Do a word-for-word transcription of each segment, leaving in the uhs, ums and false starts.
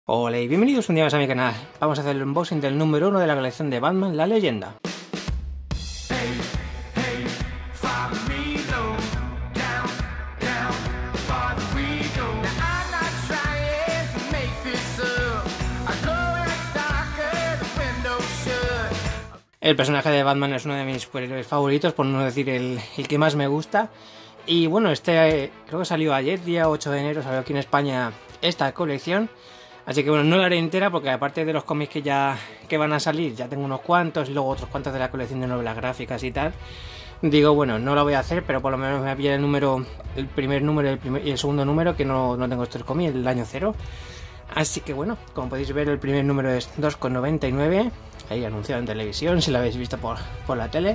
Hola y bienvenidos un día más a mi canal. Vamos a hacer el unboxing del número uno de la colección de Batman, La Leyenda. El personaje de Batman es uno de mis superhéroes favoritos, por no decir el, el que más me gusta. Y bueno, este eh, creo que salió ayer, día ocho de enero, salió aquí en España esta colección. Así que bueno, no la haré entera porque aparte de los cómics que ya que van a salir, ya tengo unos cuantos y luego otros cuantos de la colección de novelas gráficas y tal. Digo, bueno, no lo voy a hacer, pero por lo menos me voy a pillar el número, el primer número el primer, y el segundo número, que no, no tengo estos cómics, el año cero. Así que bueno, como podéis ver, el primer número es dos con noventa y nueve, ahí anunciado en televisión, si lo habéis visto por, por la tele.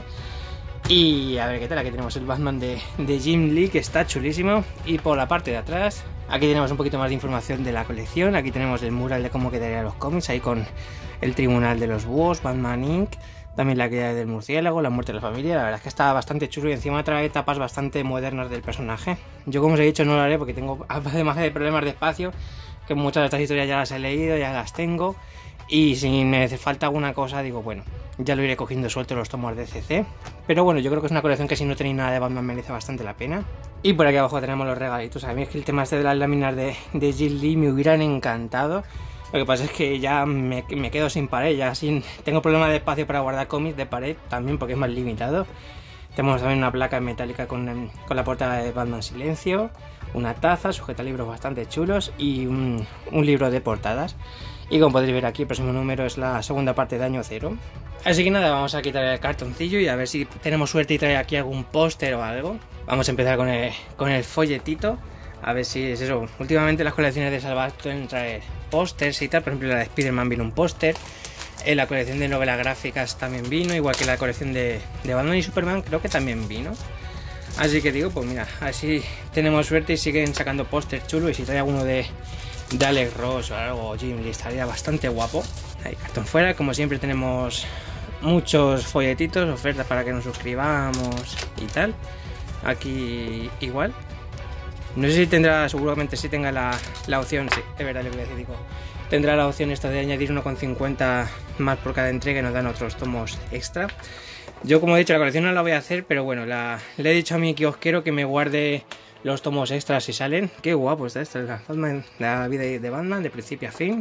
Y a ver qué tal, aquí tenemos el Batman de, de Jim Lee, que está chulísimo. Y por la parte de atrás, aquí tenemos un poquito más de información de la colección. Aquí tenemos el mural de cómo quedarían los cómics, ahí con el Tribunal de los Búhos, Batman incorporated. También la caída del murciélago, la muerte de la familia. La verdad es que está bastante chulo y encima trae etapas bastante modernas del personaje. Yo, como os he dicho, no lo haré porque tengo además de problemas de espacio, que muchas de estas historias ya las he leído, ya las tengo. Y si me hace falta alguna cosa, digo, bueno, ya lo iré cogiendo suelto los tomos de C C. Pero bueno, yo creo que es una colección que si no tenéis nada de Batman merece bastante la pena. Y por aquí abajo tenemos los regalitos. A mí es que el tema este de las láminas de, de Jim Lee me hubieran encantado. Lo que pasa es que ya me, me quedo sin pared, ya sin, tengo problemas de espacio para guardar cómics de pared también porque es más limitado. Tenemos también una placa metálica con, con la portada de Batman Silencio, una taza, sujetalibros bastante chulos y un, un libro de portadas. Y como podéis ver aquí, el próximo número es la segunda parte de año cero. Así que nada, vamos a quitar el cartoncillo y a ver si tenemos suerte y trae aquí algún póster o algo. Vamos a empezar con el, con el folletito. A ver si es eso. Últimamente las colecciones de Salvat suelen traer pósters y tal. Por ejemplo, la de Spider-Man vino un póster. En la colección de novelas gráficas también vino. Igual que la colección de, de Batman y Superman creo que también vino. Así que digo, pues mira, así tenemos suerte y siguen sacando pósters chulos. Y si trae alguno de... de Alex Ross o algo, Jim Lee, estaría bastante guapo. Ahí, cartón fuera. Como siempre tenemos muchos folletitos, ofertas para que nos suscribamos y tal. Aquí igual. No sé si tendrá, seguramente sí tenga la, la opción, sí, es verdad lo que les digo. Tendrá la opción esta de añadir uno con cincuenta más por cada entrega y nos dan otros tomos extra. Yo, como he dicho, la colección no la voy a hacer, pero bueno, la, le he dicho a mi kiosquero que me guarde los tomos extras si salen. Qué guapo está esta, la, Batman, la vida de Batman de principio a fin.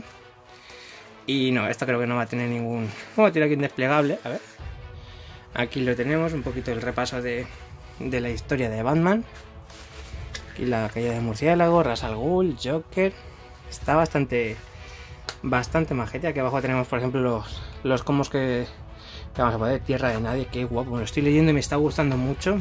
Y no, esta creo que no va a tener ningún... Vamos a tirar aquí un desplegable, a ver. Aquí lo tenemos, un poquito el repaso de, de la historia de Batman. Aquí la caída de murciélago, Ra's al Ghul, Joker. Está bastante... bastante majete. Aquí abajo tenemos, por ejemplo, los, los comos que, que vamos a poner. Tierra de Nadie, qué guapo. Me lo estoy leyendo y me está gustando mucho.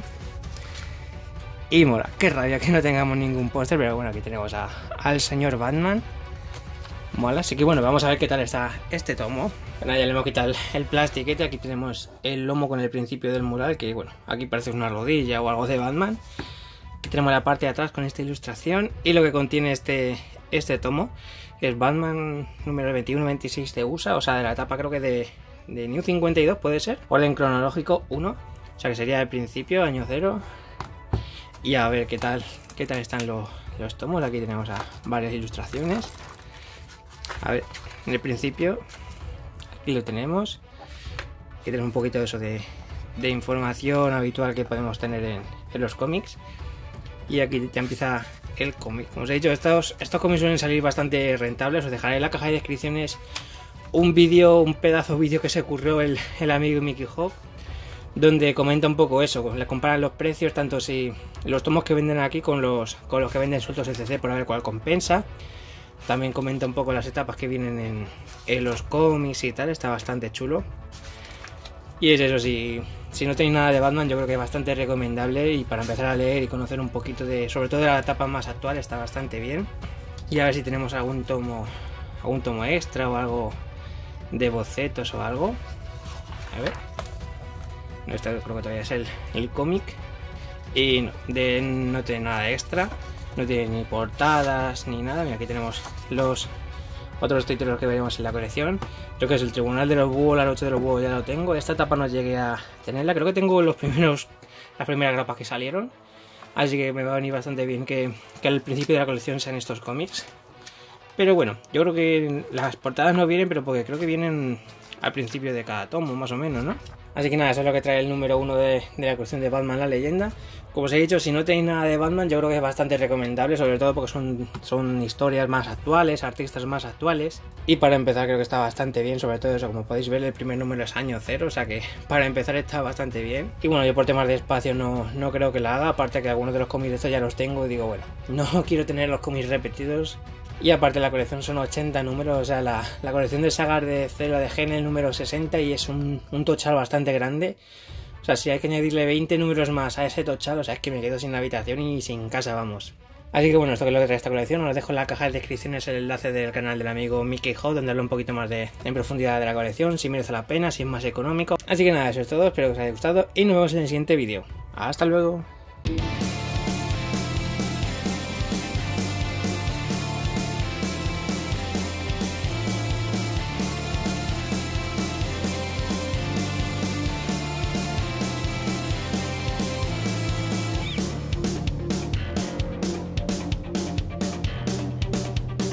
Y mola, qué rabia que no tengamos ningún póster, pero bueno, aquí tenemos a, al señor Batman. Mola, así que bueno, vamos a ver qué tal está este tomo. Bueno, ya le hemos quitado el, el plastiquete, aquí tenemos el lomo con el principio del mural, que bueno, aquí parece una rodilla o algo de Batman. Aquí tenemos la parte de atrás con esta ilustración y lo que contiene este, este tomo, que es Batman número veintiuno veintiséis de U S A, o sea, de la etapa creo que de, de New cincuenta y dos puede ser, orden cronológico uno, o sea que sería el principio, año cero. Y a ver qué tal, qué tal están los, los tomos. Aquí tenemos a varias ilustraciones. A ver, en el principio, aquí lo tenemos. Aquí tenemos un poquito de eso de, de información habitual que podemos tener en, en los cómics. Y aquí ya empieza el cómic. Como os he dicho, estos, estos cómics suelen salir bastante rentables. Os dejaré en la caja de descripciones un vídeo, un pedazo de vídeo que se ocurrió el, el amigo Mickey Hawk, donde comenta un poco eso, le comparan los precios, tanto si los tomos que venden aquí con los, con los que venden sueltos en C C, por a ver cuál compensa. También comenta un poco las etapas que vienen en, en los cómics y tal, está bastante chulo. Y es eso, si, si no tenéis nada de Batman, yo creo que es bastante recomendable y para empezar a leer y conocer un poquito de, sobre todo de la etapa más actual, está bastante bien. Y a ver si tenemos algún tomo, algún tomo extra o algo de bocetos o algo. A ver. No, esto creo que todavía es el, el cómic. Y no, de, no tiene nada extra. No tiene ni portadas ni nada. Mira, aquí tenemos los otros títulos que veremos en la colección. Creo que es el Tribunal de los Búhos, la Noche de los Búhos, ya lo tengo. Esta etapa no llegué a tenerla. Creo que tengo los primeros, las primeras grapas que salieron. Así que me va a venir bastante bien que, que al principio de la colección sean estos cómics. Pero bueno, yo creo que las portadas no vienen, pero porque creo que vienen al principio de cada tomo, más o menos, ¿no? Así que nada, eso es lo que trae el número uno de, de la colección de Batman La Leyenda. Como os he dicho, si no tenéis nada de Batman, yo creo que es bastante recomendable, sobre todo porque son, son historias más actuales, artistas más actuales. Y para empezar creo que está bastante bien, sobre todo eso, como podéis ver, el primer número es año cero, o sea que para empezar está bastante bien. Y bueno, yo por temas de espacio no, no creo que la haga, aparte que algunos de los cómics de estos ya los tengo y digo, bueno, no quiero tener los cómics repetidos. Y aparte la colección son ochenta números, o sea, la, la colección de sagas de Celo de Gen el número sesenta y es un, un tochal bastante grande. O sea, si hay que añadirle veinte números más a ese tochal, o sea, es que me quedo sin habitación y sin casa, vamos. Así que bueno, esto que es lo que trae esta colección, os dejo en la caja de descripciones el enlace del canal del amigo Mickey Ho, donde hablo un poquito más de, en profundidad de la colección, si merece la pena, si es más económico. Así que nada, eso es todo, espero que os haya gustado y nos vemos en el siguiente vídeo. ¡Hasta luego!